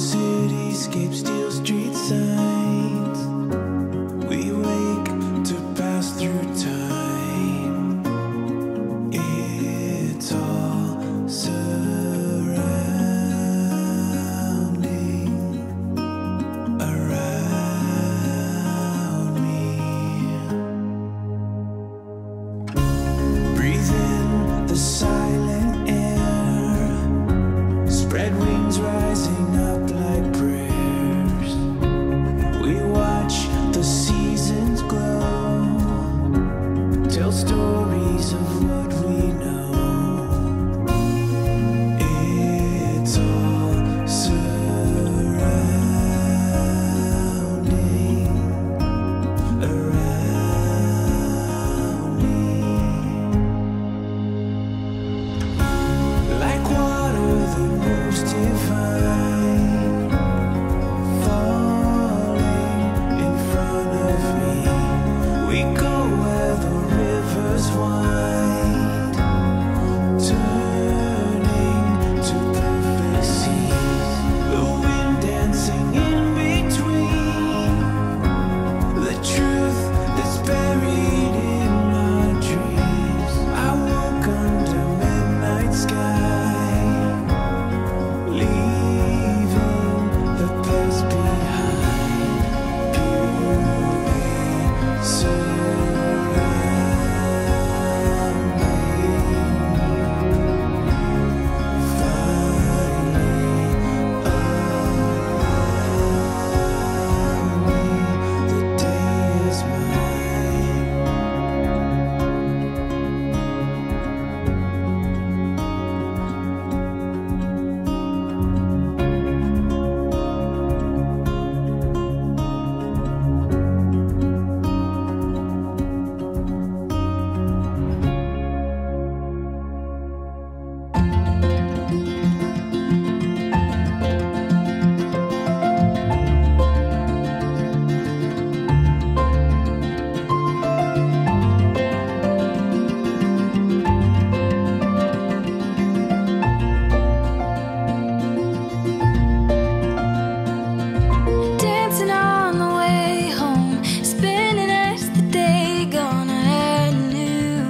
cityscape, steel street signs. We wake to pass through time. It's all surrounding around me. Breathe in the silent air, spread wings rising up like prayers. We watch the seasons glow, tell stories of what we know. It's all surrounding around me. Like water that moves divine, falling in front of me. We go where the rivers wind, turning to perfect seas. The wind dancing in between, the truth that's buried in our dreams. I walk under midnight sky, leaving the past behind. Beauty surrounding, finally around me. The day is mine. Dancing on the way home, spinning as the day gone. I knew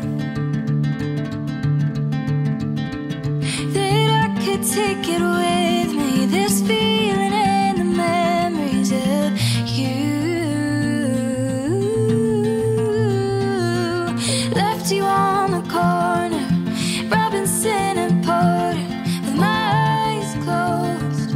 that I could take it with me, this feeling and the memories of you. Left you on the corner, Robinson and Porter, with my eyes closed.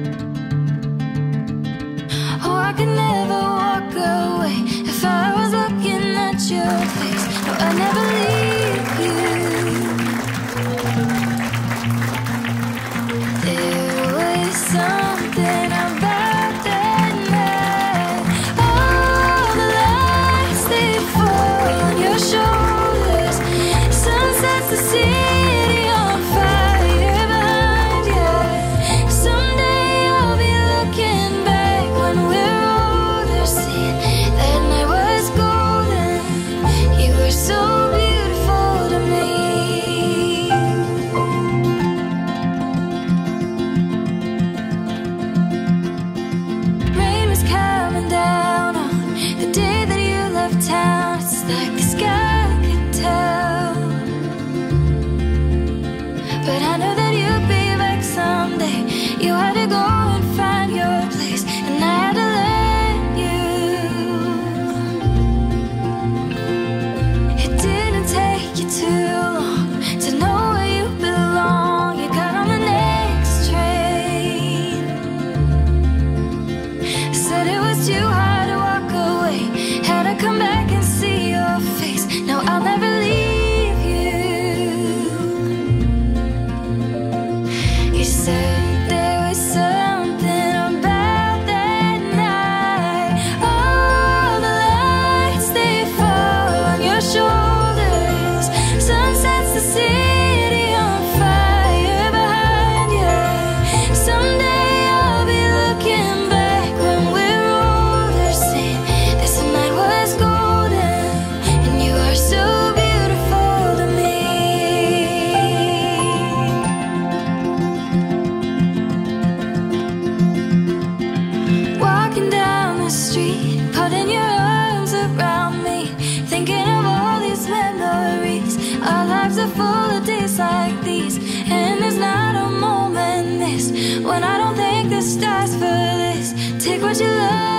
Oh, I could never walk away if I was looking at your face. No, I'd never leave you. There was something about that night. All the lights, they fall on your shoulders. Sun sets the city on fire behind you. Someday I'll be looking back when we're older, seeing that night was golden. You were so beautiful to me. Rain was coming down on the day that you left town. It's like the sky could tell, but I know that you'd be back someday. You had to go and find your place, and I had to let you. It didn't take you too long to know where you belong. You got on the next train, said it was too hard to walk away, had to come back and see your face. when I don't think the stars for this. Take what you love.